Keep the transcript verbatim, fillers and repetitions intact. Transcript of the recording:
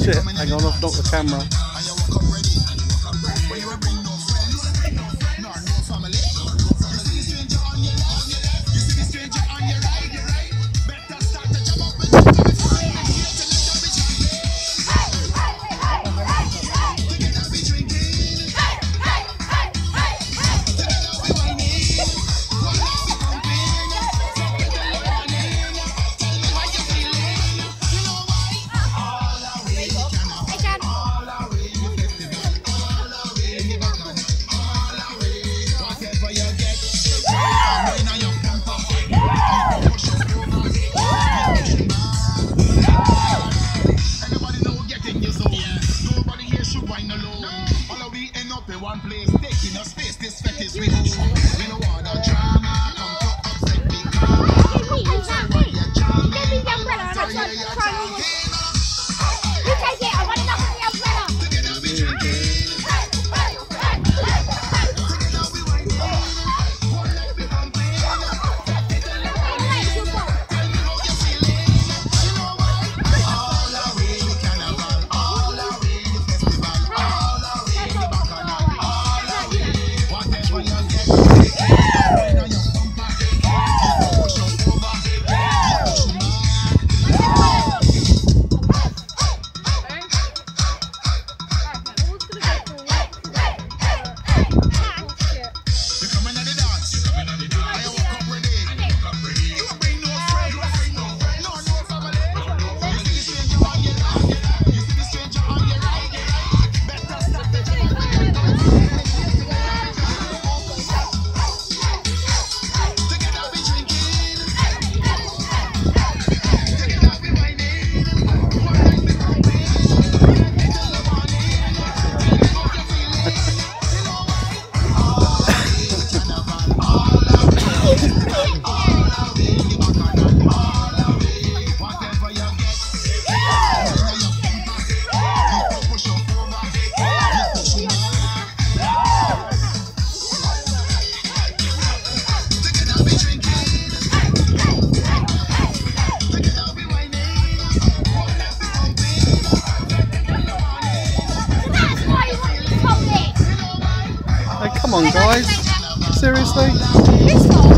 shit, hang on, I've knocked the camera. One place, taking up space, this fetish we do. We don't want no drama, come to upset me. So why you jamming? So yeah, you're jamming. You take it, I want to knock on the umbrella. Together we drinking. Together we whining. One life we bumping. Tell me how you feeling. You know why? All the way the carnival, all the way the festival, all the way the bacchanal. Whatever you get, when on your bumper, you push up over, you push them back. You coming at the dance, you coming at the dance. I woke up ready, you bring no friend, no no family. You see the stranger on your left, you see the stranger on your right. Better stop the together we drinking, together we whining, one night we bumping, until the morning. Tell me how you feeling, you know why? All the way the carnival, all the way the festival, all the way the bacchanal, all the way whatever you get. When on your bumper, you push up over, you push them back. Together we drinking, together we whining, one night we bumping, until the morning. That's why you want to hold it. Hey, come on guys, seriously? This one.